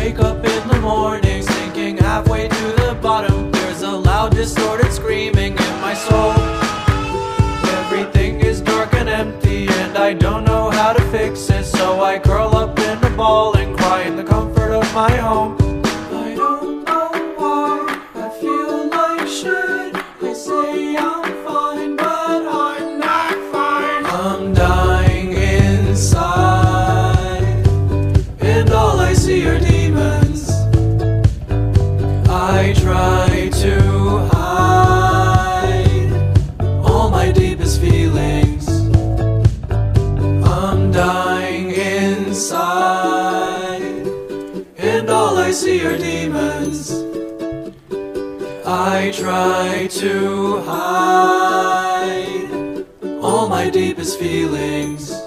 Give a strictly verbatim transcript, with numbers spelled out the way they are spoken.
wake up in the morning, sinking halfway to the bottom. There's a loud distorted screaming in my soul. Everything is dark and empty and I don't know how to fix it, so I curl up in a ball and cry in the comfort of my home. I don't know why I feel like shit. They say I'm fine, but I'm not fine. I'm dying inside, and all I see are demons. I try to hide all my deepest feelings. I'm dying inside, and all I see are demons. I try to hide all my deepest feelings.